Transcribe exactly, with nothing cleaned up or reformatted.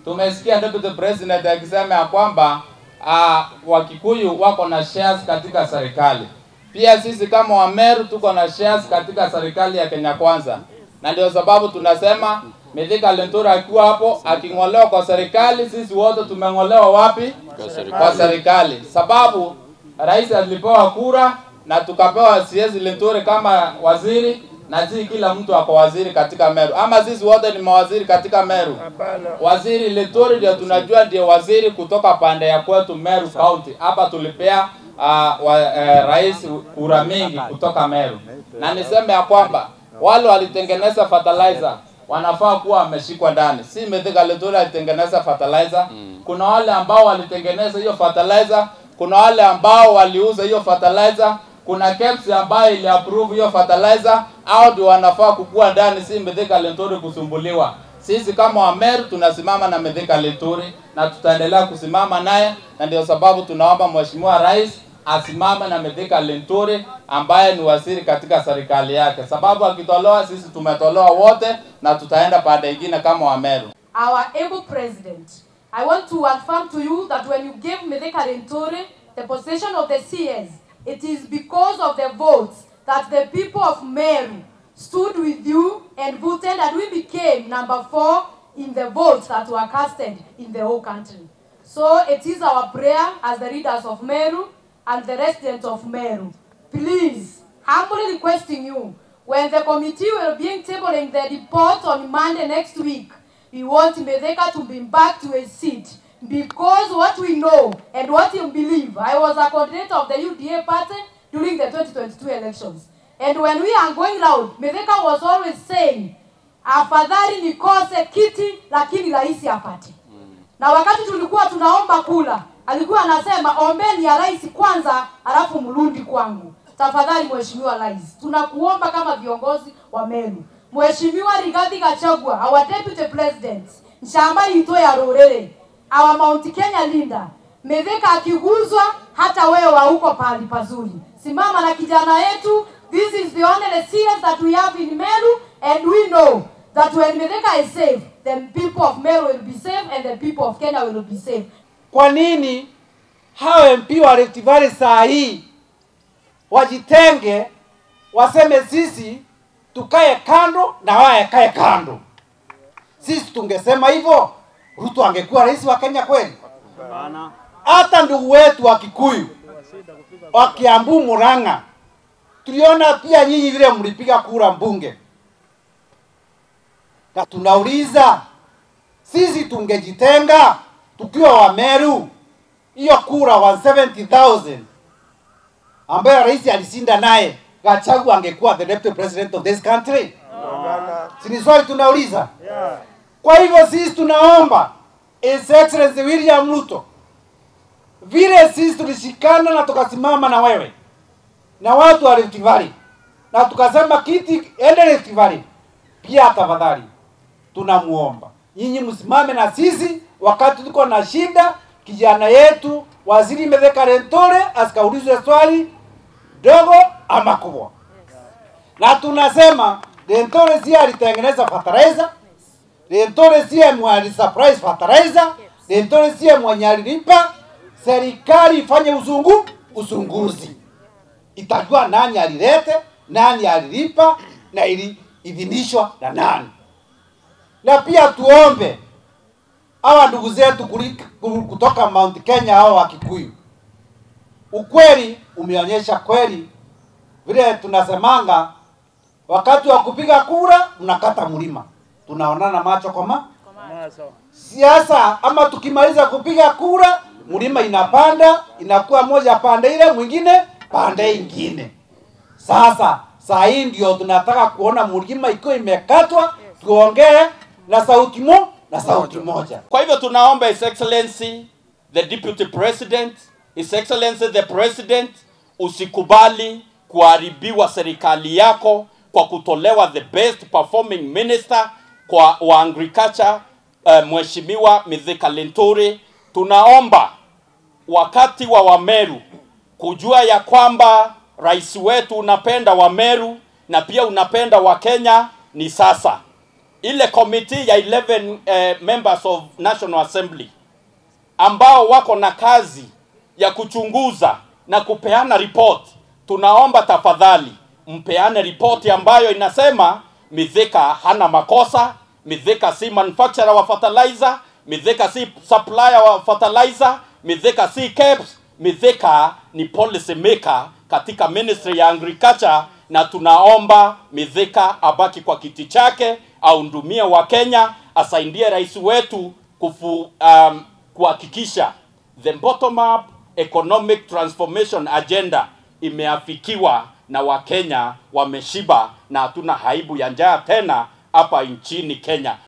tumesikia deputy president akisema ya kwamba uh, Wakikuyu wako na shares katika serikali. Pia sisi kama wa Meru tuko na shares katika serikali ya Kenya Kwanza. Na ndio sababu tunasema Mithika Linturi akiwa hapo akingolewa kwa serikali, sisi wote tumengolewa wapi? Kwa serikali. Kwa serikali. Sababu rais alipewa kura na tukapewa C S Linturi kama waziri, na si kila mtu ako waziri katika Meru. Ama sisi wote ni mawaziri katika Meru. Waziri Linturi ndio tunajua ndio waziri kutoka pande ya kwetu Meru County. Hapa tulipea uh, wa, uh, rais kura mingi kutoka Meru. Na niseme ya kwamba wale walitengeneza fertilizer wanafaa kuwa wameshikwa ndani. Si Mithika Linturi alitengeneza fertilizer. Kuna wale ambao walitengeneza hiyo fertilizer, kuna wale ambao waliuza hiyo fertilizer, kuna K E B S ambayo ili approve hiyo fertilizer, au ndio wanafaa kukua ndani, si Mithika Linturi kusumbuliwa. Sisi kama wa Meru tunasimama na Mithika Linturi na tutaendelea kusimama naye, na ndio sababu tunaomba Mheshimiwa Rais asimame na Mithika Linturi ambaye ni waziri katika serikali yake. Sababu akitolewa sisi tumetolewa wote na tutaenda pande nyingine kama wa Meru. Our able president, I want to affirm to you that when you gave Mithika Linturi the position of the C S, it is because of the votes that the people of Meru stood with you and voted, and we became number four in the votes that were casted in the whole country. So it is our prayer as the leaders of Meru and the residents of Meru, please, humbly requesting you, when the committee will be tabling the report on Monday next week, we want Mithika to be back to a seat, because what we know and what you believe, I was a coordinator of the U D A party during the twenty twenty-two elections. And when we are going loud, Mithika was always saying, afadhali nikose kiti lakini rais apate. Na wakati tulikuwa tunaomba kula, alikuwa anasema ombeni ya rais kwanza alafu mrundi kwangu. Tafadhali Mheshimiwa Rais, tunakuomba kama viongozi wa Meru. Mheshimiwa Rigathi Gachagua, our deputy president, nshamba ito ya Rorere, our Mount Kenya leader, Mithika akiguzwa hata wewe wa huko pali pazuri. Simama na kijana yetu. This is the only C S that we have in Meru, and we know that when Mithika is safe, the people of Meru will be safe and the people of Kenya will be safe. Kwa nini hao M P wa Rift Valley saa hii wajitenge, waseme sisi tukae kando na wao kae kando? Sisi tungesema hivyo, Ruto angekuwa rais wa Kenya kweli? Hata ndugu wetu wa Kikuyu wa Kiambu, Murang'a, tuliona pia nyinyi vile mlipiga kura mbunge. Na tunauliza, sisi tungejitenga tukiwa wa Meru, hiyo kura one hundred seventy thousand ambayo rais alishinda naye, Gachagua angekuwa the deputy president of this country? No. Sini swali tunauliza. Yeah. Kwa hivyo sisi tunaomba His Excellency William Ruto, vile sisi tulishikana na tukasimama na wewe na watu wa Rift Valley na tukasema kiti ende Rift Valley, pia tafadhali tunamuomba nyinyi msimame na sisi wakati tuko na shida. Kijana yetu waziri Mithika Linturi asikaulizwe swali dogo ama kubwa. Na tunasema Linturi si alitengeneza fertilizer, Linturi si mwenye surprise fertilizer, Linturi si mwenye alilipa. Serikali ifanye uzungu usunguzi, itajua nani alilete, nani alilipa na ili idhinishwa na nani. Na pia tuombe hawa ndugu zetu kutoka Mount Kenya, hao wa Kikuyu, ukweli umeonyesha kweli vile tunasemanga, wakati wa kupiga kura mnakata mlima, tunaonana macho kwa ma siasa. Ama tukimaliza kupiga kura mlima inapanda, inakuwa moja pande ile, mwingine pande ingine. Sasa saa hii ndio tunataka kuona mlima iko imekatwa, tuongee na sauti mo na sauti moja. Kwa hivyo tunaomba His Excellency the Deputy President, His Excellency the President, usikubali kuharibiwa serikali yako kwa kutolewa the best performing minister kwa wa agriculture, uh, Mheshimiwa Mithika Linturi. Tunaomba wakati wa Wameru kujua ya kwamba rais wetu unapenda Wameru na pia unapenda wa Kenya ni sasa. ile committee ya eleven uh, members of National Assembly ambao wako na kazi ya kuchunguza na kupeana report, tunaomba tafadhali mpeane report ambayo inasema Mithika hana makosa, Mithika si manufacturer wa fertilizer, Mithika si supplier wa fertilizer, Mithika si C A P S, Mithika ni policy maker katika Ministry ya Agriculture, na tunaomba Mithika abaki kwa kiti chake, aundumie wa Kenya, asaidie rais wetu kufu, um, kuhakikisha the bottom up economic transformation agenda imeafikiwa na Wakenya wameshiba na hatuna haibu ya njaa tena hapa nchini Kenya.